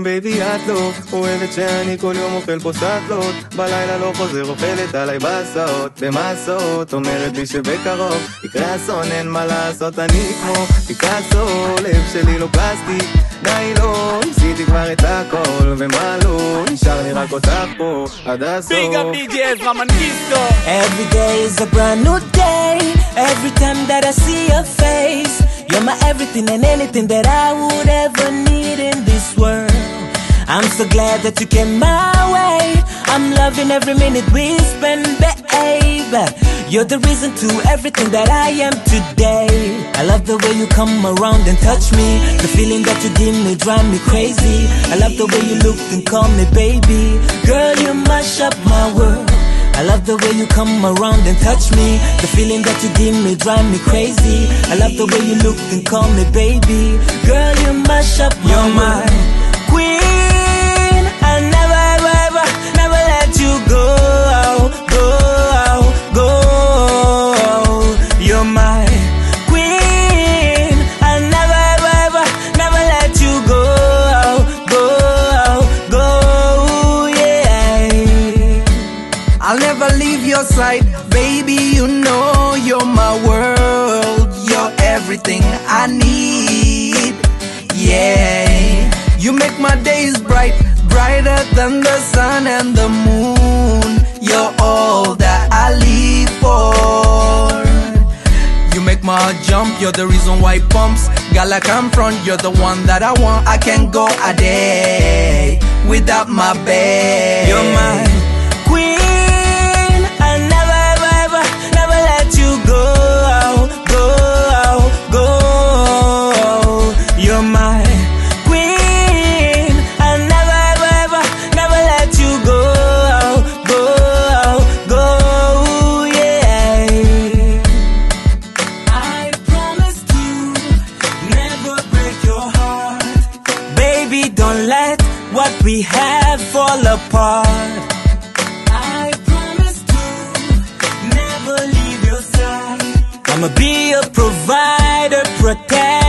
יום בייבי את לא אוהבת שאני כל יום אוכל פה סטלות, בלילה לא חוזר אוכלת עליי בסעות במסעות, אומרת לי שבקרוב יקרה אסון, אין מה לעשות, אני כמו פיקאסו, לב שלי לא פלסטיק, די לא, ניסיתי כבר את הכל ומה לא, נשאר לי רק אותך פה עד הסוף. Big up DJ Ezra Mangisto. Every day is a brand new day. Every time that I see your face, you're my everything and anything that I would ever need in this world. I'm so glad that you came my way. I'm loving every minute we spend, babe. You're the reason to everything that I am today. I love the way you come around and touch me. The feeling that you give me drive me crazy. I love the way you look and call me baby. Girl, you mash up my world. I love the way you come around and touch me. The feeling that you give me drive me crazy. I love the way you look and call me baby. Girl, you mash up my You're my queen. I never, ever, ever, never let you go, go, go. You're my queen. I never, ever, ever, never let you go, go, go, yeah. I'll never leave your side, baby, you know you're my world. You're everything I need, yeah. You make my days bright, brighter than the sun and the moon. You're all that I live for. You make my heart jump, you're the reason why it pumps. Girl, I come front, you're the one that I want. I can't go a day without my babe. You're my queen. I never, ever, ever, never let you go, go, go. You're my queen. I never, ever, ever, never let you go, go, go, yeah. I promise to never break your heart. Baby, don't let what we have fall apart. I promise to never leave your side. I'ma be a provider, protect.